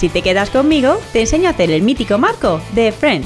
Si te quedas conmigo, te enseño a hacer el mítico marco de Friends.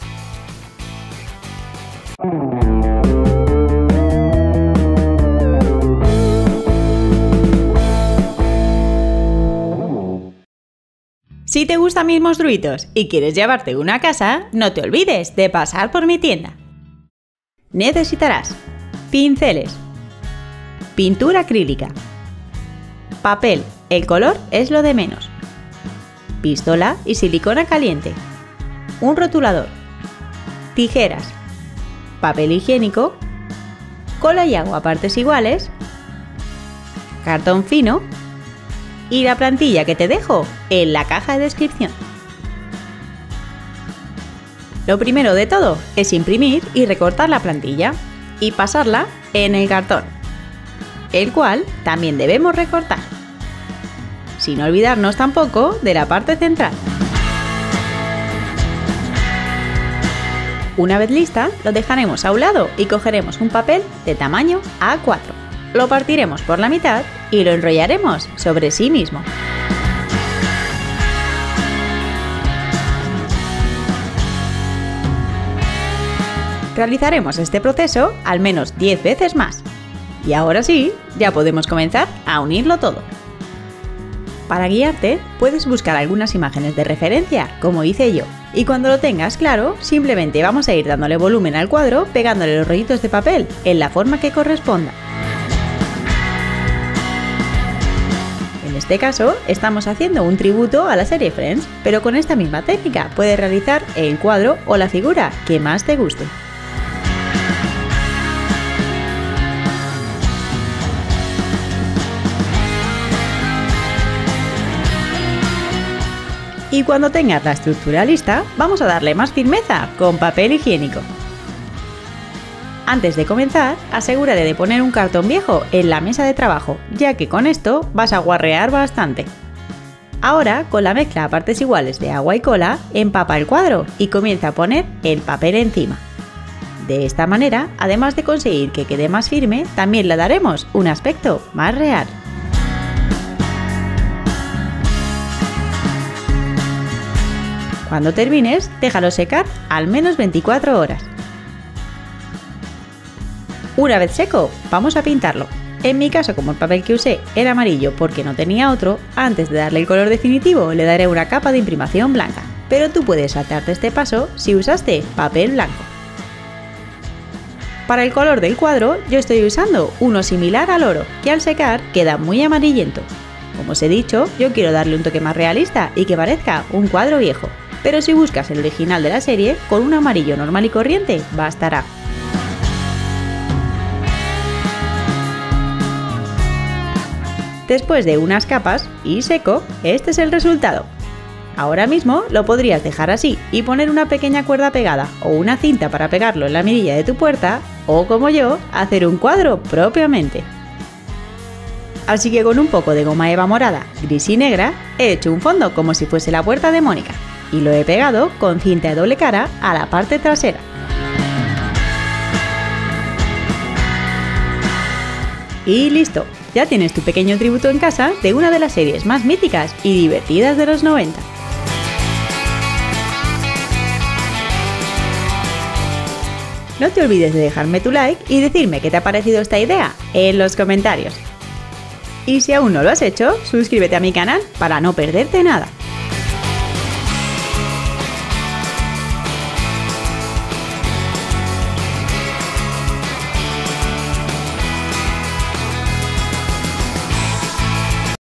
Si te gustan mis monstruitos y quieres llevarte una a casa, no te olvides de pasar por mi tienda. Necesitarás pinceles, pintura acrílica, papel, el color es lo de menos, pistola y silicona caliente, un rotulador, tijeras, papel higiénico, cola y agua a partes iguales, cartón fino y la plantilla que te dejo en la caja de descripción. Lo primero de todo es imprimir y recortar la plantilla y pasarla en el cartón, el cual también debemos recortar, sin olvidarnos tampoco de la parte central. Una vez lista, lo dejaremos a un lado y cogeremos un papel de tamaño A4. Lo partiremos por la mitad y lo enrollaremos sobre sí mismo. Realizaremos este proceso al menos 10 veces más. Y ahora sí, ya podemos comenzar a unirlo todo. Para guiarte, puedes buscar algunas imágenes de referencia, como hice yo. Y cuando lo tengas claro, simplemente vamos a ir dándole volumen al cuadro, pegándole los rollitos de papel en la forma que corresponda. En este caso, estamos haciendo un tributo a la serie Friends, pero con esta misma técnica puedes realizar el cuadro o la figura que más te guste. Y cuando tengas la estructura lista, vamos a darle más firmeza con papel higiénico. Antes de comenzar, asegúrate de poner un cartón viejo en la mesa de trabajo, ya que con esto vas a guarrear bastante. Ahora, con la mezcla a partes iguales de agua y cola, empapa el cuadro y comienza a poner el papel encima. De esta manera, además de conseguir que quede más firme, también le daremos un aspecto más real. Cuando termines, déjalo secar al menos 24 horas. Una vez seco, vamos a pintarlo. En mi caso, como el papel que usé era amarillo porque no tenía otro, antes de darle el color definitivo le daré una capa de imprimación blanca. Pero tú puedes saltarte este paso si usaste papel blanco. Para el color del cuadro, yo estoy usando uno similar al oro, que al secar queda muy amarillento. Como os he dicho, yo quiero darle un toque más realista y que parezca un cuadro viejo. Pero si buscas el original de la serie, con un amarillo normal y corriente bastará. Después de unas capas y seco, este es el resultado. Ahora mismo lo podrías dejar así y poner una pequeña cuerda pegada o una cinta para pegarlo en la mirilla de tu puerta, o como yo, hacer un cuadro propiamente. Así que con un poco de goma eva morada, gris y negra, he hecho un fondo como si fuese la puerta de Mónica. Y lo he pegado con cinta de doble cara a la parte trasera. Y listo, ya tienes tu pequeño tributo en casa de una de las series más míticas y divertidas de los 90. No te olvides de dejarme tu like y decirme qué te ha parecido esta idea en los comentarios. Y si aún no lo has hecho, suscríbete a mi canal para no perderte nada.